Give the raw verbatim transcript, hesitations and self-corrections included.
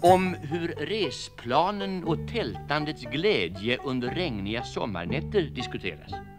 Om hur resplanen och tältandets glädje under regniga sommarnätter diskuteras.